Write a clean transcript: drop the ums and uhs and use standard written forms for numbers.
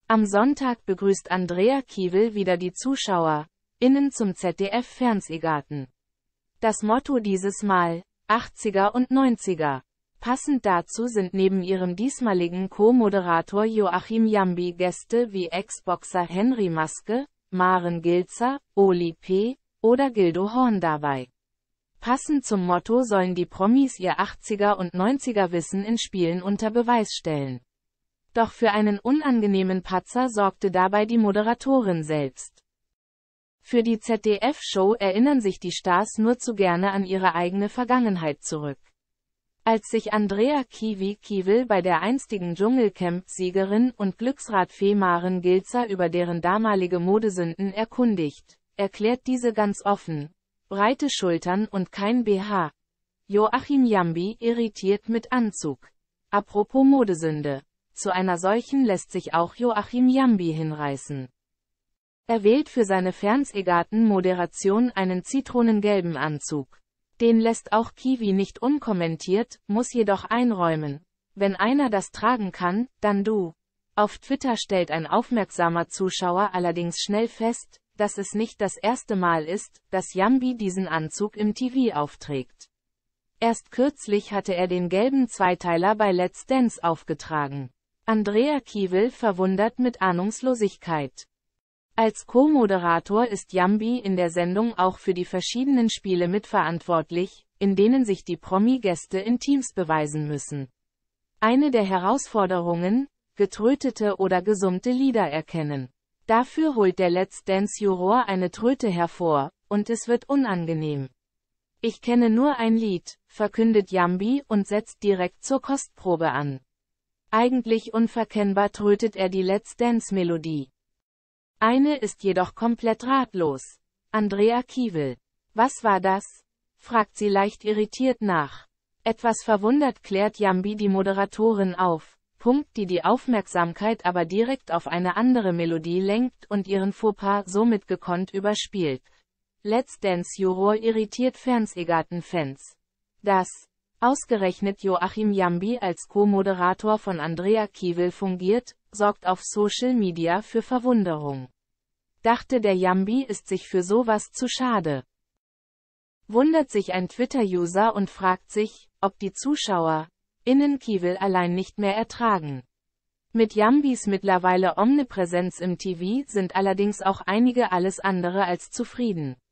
Am Sonntag begrüßt Andrea Kiewel wieder die ZuschauerInnen zum ZDF-Fernsehgarten. Das Motto dieses Mal: 80er und 90er. Passend dazu sind neben ihrem diesmaligen Co-Moderator Joachim Jambi Gäste wie Ex-Boxer Henry Maske, Maren Gilzer, Oli P. oder Gildo Horn dabei. Passend zum Motto sollen die Promis ihr 80er und 90er Wissen in Spielen unter Beweis stellen. Doch für einen unangenehmen Patzer sorgte dabei die Moderatorin selbst. Für die ZDF-Show erinnern sich die Stars nur zu gerne an ihre eigene Vergangenheit zurück. Als sich Andrea Kiewel bei der einstigen Dschungelcamp-Siegerin und Glücksradfee Maren Gilzer über deren damalige Modesünden erkundigt, erklärt diese ganz offen: breite Schultern und kein BH. Joachim Jambi irritiert mit Anzug. Apropos Modesünde. Zu einer solchen lässt sich auch Joachim Jambi hinreißen. Er wählt für seine Fernsehgarten-Moderation einen zitronengelben Anzug. Den lässt auch Kiwi nicht unkommentiert, muss jedoch einräumen: wenn einer das tragen kann, dann du. Auf Twitter stellt ein aufmerksamer Zuschauer allerdings schnell fest, dass es nicht das erste Mal ist, dass Jambi diesen Anzug im TV aufträgt. Erst kürzlich hatte er den gelben Zweiteiler bei Let's Dance aufgetragen. Andrea Kiewel verwundert mit Ahnungslosigkeit. Als Co-Moderator ist Jambi in der Sendung auch für die verschiedenen Spiele mitverantwortlich, in denen sich die Promi-Gäste in Teams beweisen müssen. Eine der Herausforderungen: getrötete oder gesummte Lieder erkennen. Dafür holt der Let's Dance-Juror eine Tröte hervor, und es wird unangenehm. Ich kenne nur ein Lied, verkündet Jambi und setzt direkt zur Kostprobe an. Eigentlich unverkennbar trötet er die Let's Dance-Melodie. Eine ist jedoch komplett ratlos. Andrea Kiewel: was war das? Fragt sie leicht irritiert nach. Etwas verwundert klärt Jambi die Moderatorin auf, die die Aufmerksamkeit aber direkt auf eine andere Melodie lenkt und ihren Fauxpas somit gekonnt überspielt. Let's Dance-Juror irritiert Fernsehgarten-Fans. Dass ausgerechnet Joachim Jambi als Co-Moderator von Andrea Kiewel fungiert, sorgt auf Social Media für Verwunderung. Dachte der Jambi ist sich für sowas zu schade. Wundert sich ein Twitter-User und fragt sich, ob die ZuschauerInnen Kiewel allein nicht mehr ertragen. Mit Jambis mittlerweile Omnipräsenz im TV sind allerdings auch einige alles andere als zufrieden.